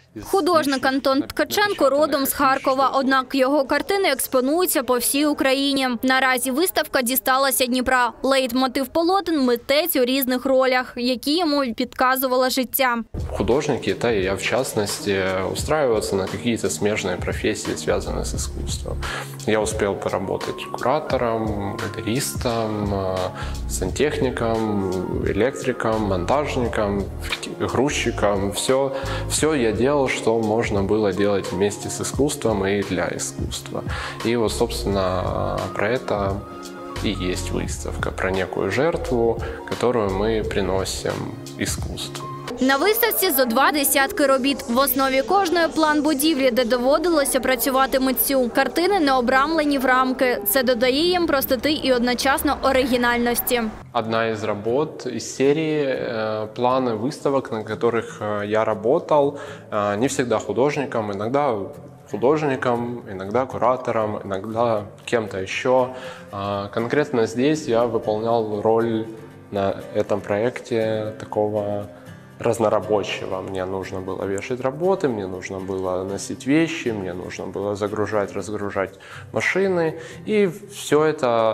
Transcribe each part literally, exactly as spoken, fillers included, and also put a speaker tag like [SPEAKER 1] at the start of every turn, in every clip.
[SPEAKER 1] Художник Антон Ткаченко родом з Харкова, однак його картини експонуються по всій Україні. Наразі виставка дісталася Дніпра. Лейтмотив полотен – митець у різних ролях, які йому підказувало життя.
[SPEAKER 2] Художники, да и я в частности, устраиваются на какие-то смежные профессии, связанные с искусством. Я успел поработать куратором, галеристом, сантехником, электриком, монтажником, грузчиком. Все, все я делал, что можно было делать вместе с искусством и для искусства. И вот, собственно, про это и есть выставка, про некую жертву, которую мы приносим искусству.
[SPEAKER 1] На виставці зо два десятки робіт. В основі кожної план будівлі, де доводилося працювати митцю. Картини не обрамлені в рамки. Це додає їм простоти і одночасно оригінальності.
[SPEAKER 2] Одна из работ из серии э, планы выставок, на которых э, я работал, э, не всегда художником, иногда художником, иногда куратором, иногда кем-то еще. Э, конкретно здесь я выполнял роль на этом проекте такого разнорабочего. Мне нужно было вешать работы, мне нужно было носить вещи, мне нужно было загружать, разгружать машины. И все это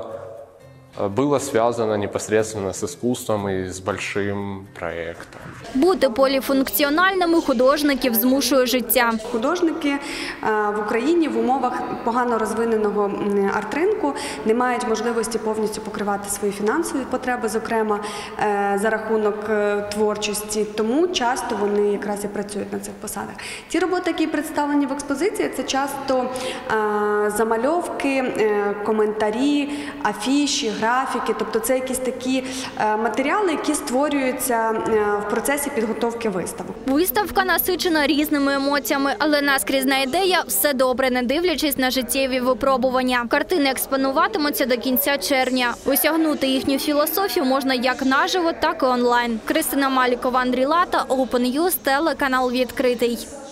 [SPEAKER 2] было связано непосредственно с искусством и с большим проектом.
[SPEAKER 1] Бути поліфункціональними художників змушує життя.
[SPEAKER 3] Художники в Україні в умовах погано розвиненого арт-ринку не мають можливості повністю покривати свої фінансові потреби, зокрема за рахунок творчості, тому часто вони якраз і працюють на цих посадах. Ті роботи, які представлені в експозиції, це часто замальовки, коментарі, афіші, графіки, тобто це якісь такі матеріали, які створюються в процесі підготовки виставок.
[SPEAKER 1] Виставка насичена різними емоціями, але наскрізна ідея – все добре, не дивлячись на життєві випробування. Картини експонуватимуться до кінця червня. Осягнути їхню філософію можна як наживо, так і онлайн. Кристина Малікова, Андрій Лата, Open News, телеканал «Відкритий».